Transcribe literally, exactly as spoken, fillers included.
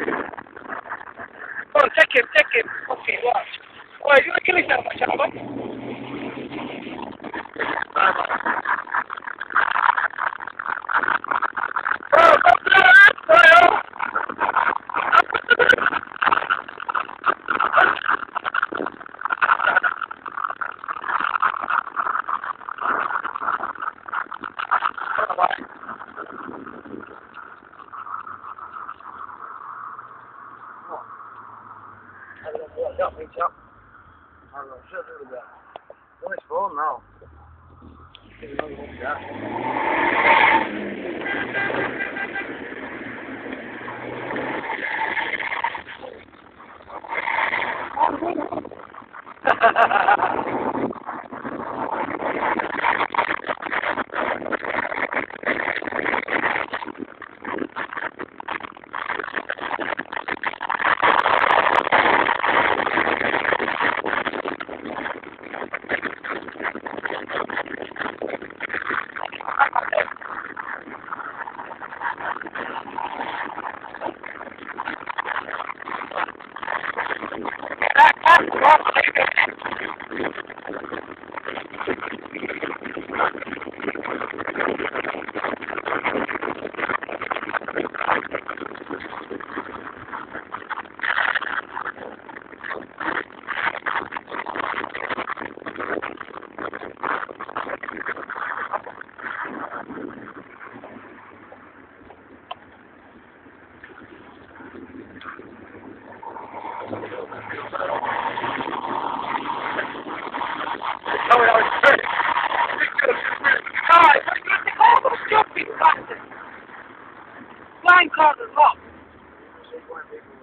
Oh, take him, take him. Okay, watch. Oh, you want to kill yourself, Chava? Oh, don't do that, boy. Ja, reach up. I don't know, shit, look at that. What is phone now? Oh, that was good. Guys, what are you doing? Oh, those stupid bastards! Flying cars are locked.